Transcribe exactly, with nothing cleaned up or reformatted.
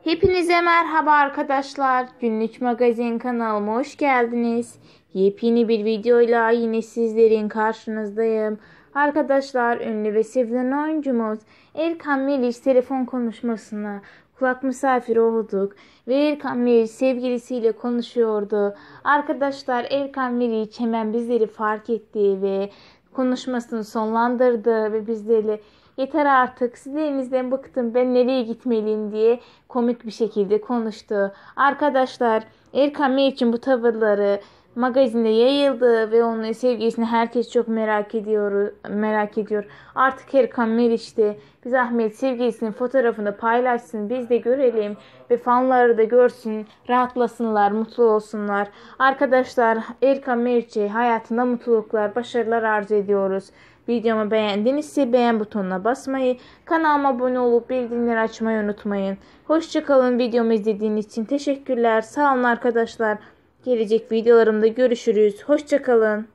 Hepinize merhaba arkadaşlar. Günlük Magazin kanalıma hoş geldiniz. Yepyeni bir videoyla yine sizlerin karşınızdayım. Arkadaşlar, ünlü ve sevilen oyuncumuz Erkan Meriç telefon konuşmasına kulak misafiri olduk ve Erkan Meriç sevgilisiyle konuşuyordu. Arkadaşlar, Erkan Meriç hemen bizleri fark etti ve konuşmasını sonlandırdı ve bizlerle "Yeter artık, sizlerinizden bıktım, ben nereye gitmeliyim" diye komik bir şekilde konuştu. Arkadaşlar, Erkan Meriç'in bu tavırları magazinde yayıldı ve onun sevgisini herkes çok merak ediyor. merak ediyor. Artık Erkan Meriç de bir zahmet sevgilisinin fotoğrafını paylaşsın, biz de görelim ve fanları da görsün, rahatlasınlar, mutlu olsunlar. Arkadaşlar, Erkan Meriç'e hayatında mutluluklar, başarılar arzu ediyoruz. Videomu beğendinizse beğen butonuna basmayı, kanalıma abone olup bildirimleri açmayı unutmayın. Hoşçakalın. Videomu izlediğiniz için teşekkürler. Sağ olun arkadaşlar. Gelecek videolarımda görüşürüz. Hoşçakalın.